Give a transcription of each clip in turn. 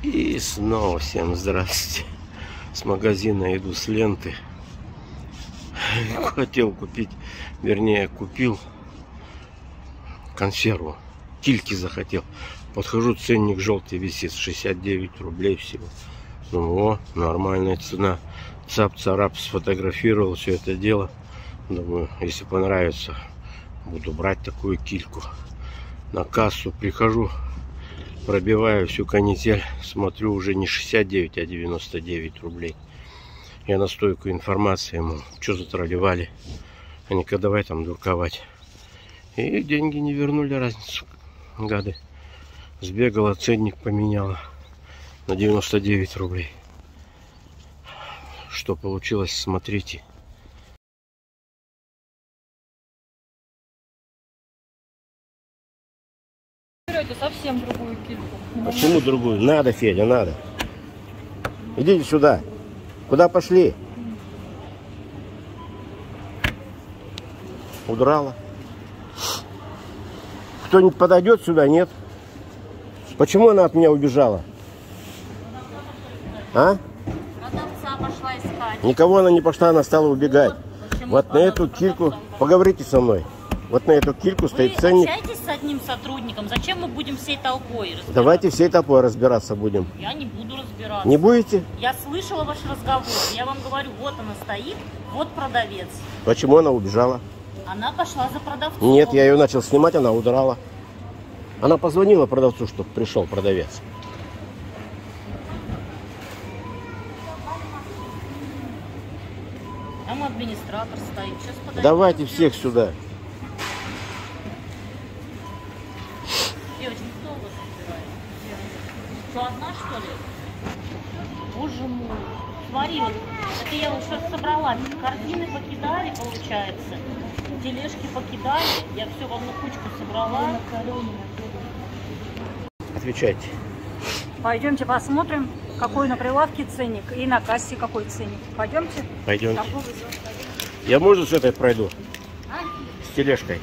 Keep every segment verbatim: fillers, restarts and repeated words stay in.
И снова всем здравствуйте. С магазина иду, с ленты. Хотел купить, вернее купил консерву. Кильки захотел. Подхожу, ценник желтый висит, шестьдесят девять рублей всего. Ну, о, нормальная цена. Цап-царап, сфотографировал все это дело. Думаю, если понравится, буду брать такую кильку. На кассу прихожу, пробиваю всю канитель, смотрю, уже не шестьдесят девять, а девяносто девять рублей. Я на стойку информации ему, что затролливали. Они-ка давай там дурковать. И деньги не вернули, разницу, гады. Сбегала, ценник поменяла на девяносто девять рублей. Что получилось, смотрите. Берете совсем другую кильку. Почему другую? Надо, Федя, надо. Идите сюда. Куда пошли? Удрала. Кто-нибудь подойдет сюда? Нет. Почему она от меня убежала? А? Продавца пошла искать. Никого она не пошла, она стала убегать. Вот, Вот на эту кильку, поговорите со мной. Вот на эту кильку стоит ценник. Вы общаетесь с одним сотрудником, зачем мы будем всей толпой разбираться? Давайте всей толпой разбираться будем. Я не буду разбираться. Не будете? Я слышала ваш разговор. Я вам говорю, вот она стоит, вот продавец. Почему она убежала? Она пошла за продавцом. Нет, я ее начал снимать, она удрала. Она позвонила продавцу, чтобы пришел продавец. Там администратор стоит. Сейчас подойдет. Давайте всех сюда. Девочки, кто у вас разбирает? Что, одна, что ли? Боже мой. Смотри, вот, это я вот сейчас собрала. Корзины покидали, получается. Тележки покидали. Я все в одну кучку собрала. Отвечайте. Пойдемте посмотрим, какой на прилавке ценник и на кассе какой ценник. Пойдемте. Пойдемте. Я можно с этой пройду? А? С тележкой.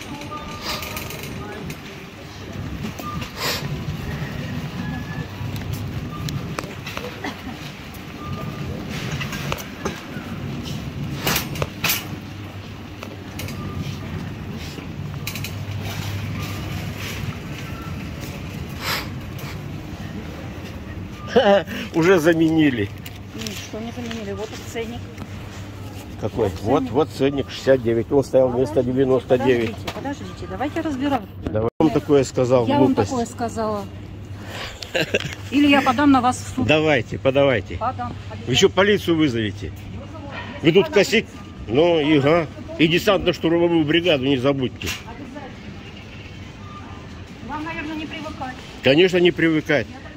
Уже заменили. Что не заменили? Вот и ценник. Какой? Вот Вот, ценник. вот ценник шестьдесят девять. Он стоял вместо девяносто девять. Подождите, подождите, давайте разбираться. Давай. Я вам такое сказал, Я вам глупость. такое сказала. Или я подам на вас в суд. Давайте, подавайте. Подам. Вы еще полицию вызовите. Вы тут косить. Ну и, ага. И десантно-штурмовую бригаду не забудьте. Вам, наверное, не привыкать. Конечно, не привыкать. Я